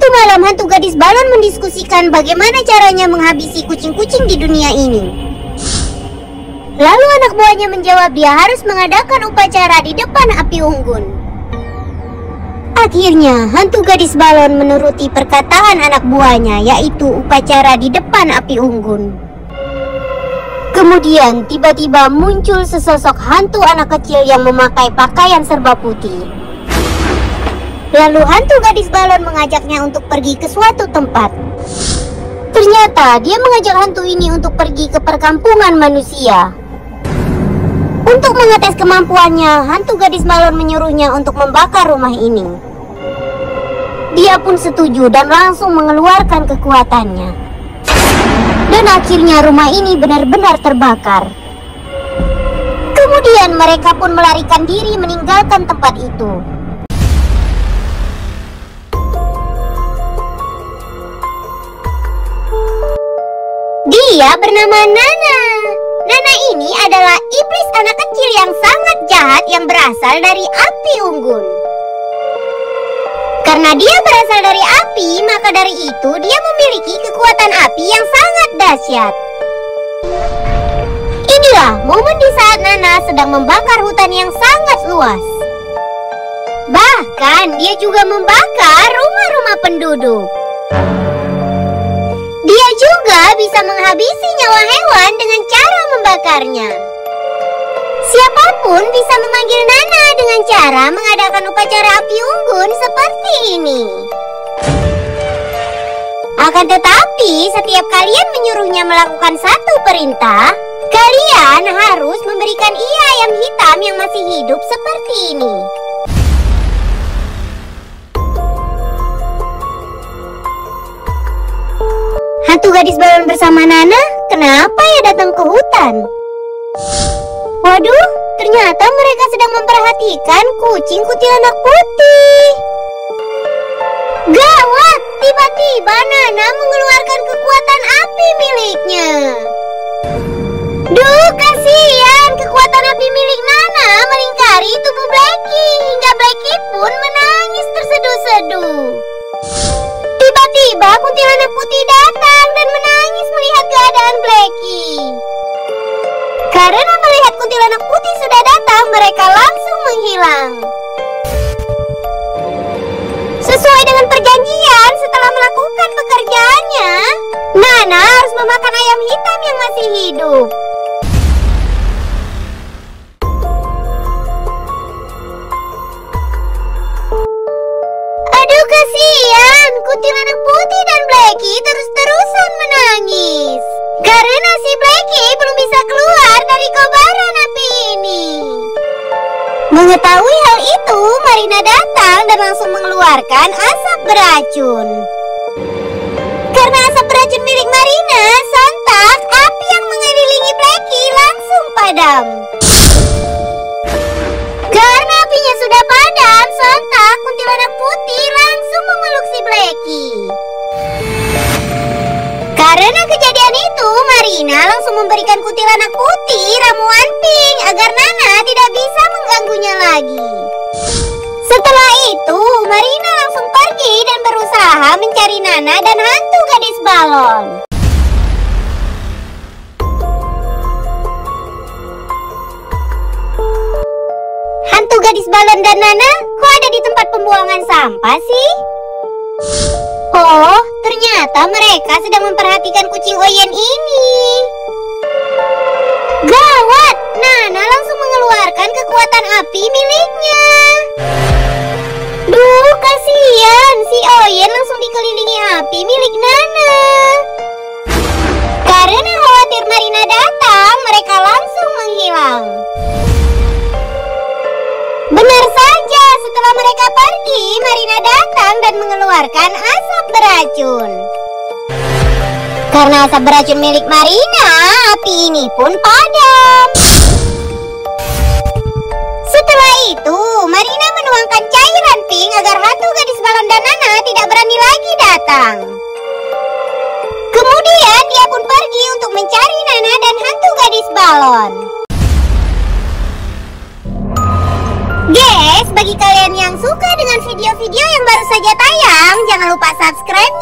malam hantu gadis balon mendiskusikan bagaimana caranya menghabisi kucing-kucing di dunia ini. Lalu anak buahnya menjawab dia harus mengadakan upacara di depan api unggun. Akhirnya hantu gadis balon menuruti perkataan anak buahnya, yaitu upacara di depan api unggun. Kemudian tiba-tiba muncul sesosok hantu anak kecil yang memakai pakaian serba putih. Lalu hantu gadis balon mengajaknya untuk pergi ke suatu tempat. Ternyata dia mengajak hantu ini untuk pergi ke perkampungan manusia. Untuk mengetes kemampuannya, hantu gadis balon menyuruhnya untuk membakar rumah ini. Dia pun setuju dan langsung mengeluarkan kekuatannya. Dan akhirnya rumah ini benar-benar terbakar. Kemudian mereka pun melarikan diri meninggalkan tempat itu. Dia bernama Nana. Nana ini adalah iblis anak kecil yang sangat jahat yang berasal dari api unggun. Karena dia berasal dari api, maka dari itu dia memiliki kekuatan api yang sangat dahsyat. Inilah momen di saat Nana sedang membakar hutan yang sangat luas. Bahkan dia juga membakar rumah-rumah penduduk. Dia juga bisa menghabisi nyawa hewan dengan cara membakarnya. Siapapun bisa memanggil Nana dengan cara mengadakan upacara api unggun seperti ini. Akan tetapi, setiap kalian menyuruhnya melakukan satu perintah, kalian harus memberikan ia ayam hitam yang masih hidup seperti ini. Hantu gadis balon bersama Nana, kenapa ya datang ke hutan? Waduh, ternyata mereka sedang memperhatikan kucing kuntilanak putih. Gawat, tiba-tiba Nana mengeluarkan kekuatan api miliknya. Duh, kasihan, kekuatan api milik Nana melingkari tubuh Blackie hingga Blackie pun menangis terseduh-seduh. Tiba-tiba kuntilanak putih datang dan menangis melihat keadaan Blackie. Karena melihat kuntilanak putih sudah datang, mereka langsung menghilang. Sesuai dengan perjanjian, setelah melakukan pekerjaannya, Nana harus memakan ayam hitam yang masih hidup. Aduh, kasihan, kuntilanak putih dan Blackie terus-terusan menangis. Karena si Blackie belum bisa keluar dari kobaran api ini. Mengetahui hal itu, Marina datang dan langsung mengeluarkan asap beracun. Karena asap beracun milik Marina, sontak api yang mengelilingi Blackie langsung padam. Karena apinya sudah padam, sontak kuntilanak putih langsung memeluk si Blackie. Karena kejadian itu, Marina langsung memberikan kuntilanak putih ramuan pink agar Nana tidak bisa mengganggunya lagi. Setelah itu, Marina langsung pergi dan berusaha mencari Nana dan hantu gadis balon. Hantu gadis balon dan Nana kok ada di tempat pembuangan sampah sih? Oh, ternyata mereka sedang memperhatikan kucing Oyen ini. Gawat, Nana langsung mengeluarkan kekuatan api miliknya. Duh, kasihan, si Oyen langsung dikelilingi api milik Nana. Karena khawatir Marina datang, mereka langsung menghilang. Benar saja, setelah mereka pergi, Marina datang dan mengeluarkan asap beracun. Karena asap beracun milik Marina, api ini pun padam. Setelah itu, Marina menuangkan cairan pink agar hantu gadis balon dan Nana tidak berani lagi datang. Kemudian dia pun pergi untuk mencari Nana dan hantu gadis balon. Guys, bagi bagi kalian yang suka dengan video-video yang baru saja tayang, jangan lupa subscribe